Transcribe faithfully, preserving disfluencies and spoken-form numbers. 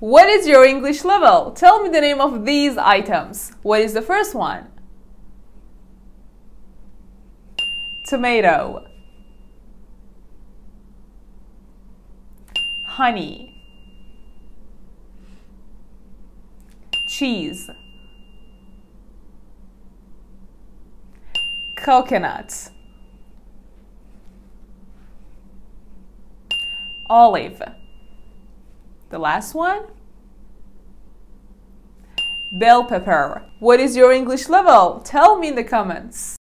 What is your English level? Tell me the name of these items. What is the first one? Tomato. Honey. Cheese. Coconut. Olive. The last one? Bell pepper. What is your English level? Tell me in the comments.